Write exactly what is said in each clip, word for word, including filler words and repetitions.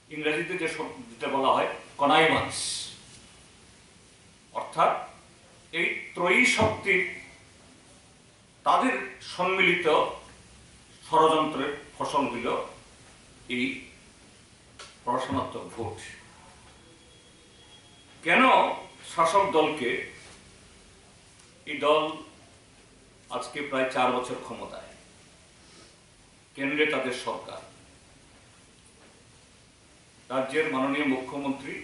ইংরেজিতে যে যেটা বলা হয় কনাইভান্স, অর্থাৎ এই ত্রয়ী শক্তির তাদের সম্মিলিত ষড়যন্ত্রের ফসল হইল এই প্রহসনাত্মক ভোট। কেন শাসক দলকে, এই দল আজকে প্রায় চার বছর ক্ষমতায়, কেন্দ্রে তাদের সরকার, রাজ্যের মাননীয় মুখ্যমন্ত্রী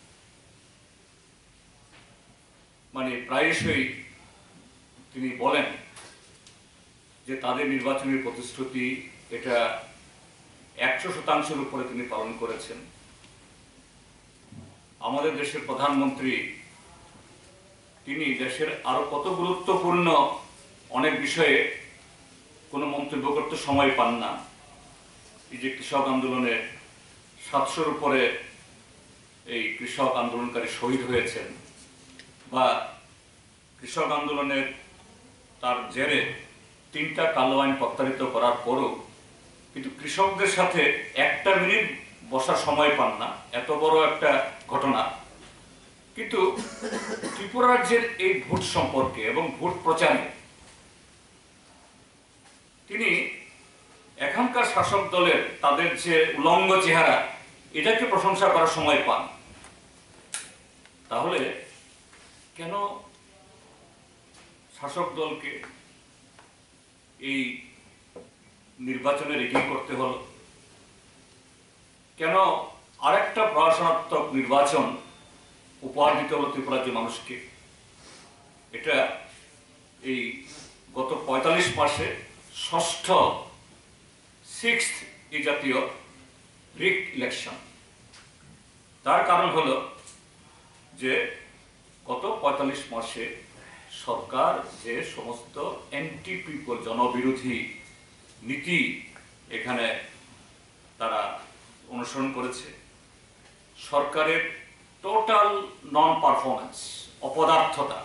মানে প্রায়শই তিনি বলেন যে তাদের নির্বাচনী প্রতিশ্রুতি এটা একশো শতাংশের উপরে তিনি পালন করেছেন। আমাদের দেশের প্রধানমন্ত্রী তিনি দেশের আরো কত গুরুত্বপূর্ণ অনেক বিষয়ে কোনো মন্তব্য করতে সময় পান না। এই যে কৃষক আন্দোলনে সাতশোর উপরে এই কৃষক আন্দোলনকারী শহীদ হয়েছেন, বা কৃষক আন্দোলনের তার জেরে তিনটা কালো আইন প্রত্যাহারিত করার পরও কিন্তু কৃষকদের সাথে একটা মিনিট বসার সময় পান না, এত বড় একটা ঘটনা। কিন্তু ত্রিপুরা রাজ্যের এই ভোট সম্পর্কে এবং ভোট প্রচারে তিনি এখানকার শাসক দলের তাদের যে উলঙ্গ চেহারা, এটাকে প্রশংসা করার সময় পান। তাহলে কেন শাসক দলকে এই নির্বাচনে রেগিং করতে হলো? কেন আরেকটা প্রহসনাত্মক নির্বাচন উপহার দিতে হলো ত্রিপুরা রাজ্যের মানুষকে? এটা এই গত পঁয়তাল্লিশ মাসে ষষ্ঠ সিক্সথ এই জাতীয় রিগড ইলেকশন। তার কারণ হলো যে গত পঁয়তাল্লিশ মাসে সরকার যে সমস্ত অ্যান্টি পিপল, জনবিরোধী নীতি এখানে তারা অনুসরণ করেছে, সরকারের টোটাল নন পারফরমেন্স, অপদার্থতা,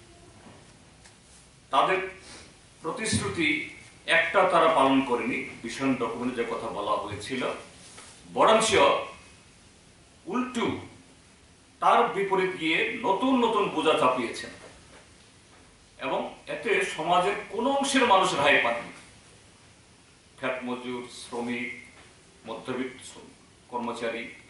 তাদের প্রতিশ্রুতি একটা তারা পালন করেনি। ভীষণ ডকুমেন্টে যে কথা বলা হয়েছিল, বরঞ্চ উল্টু তার বিপরীত গিয়ে নতুন নতুন বোঝা চাপিয়েছেন এবং এতে সমাজের কোন অংশের মানুষ রেহাই পাননি। খ্যাত মজুর, শ্রমিক, মধ্যবিত্ত কর্মচারী,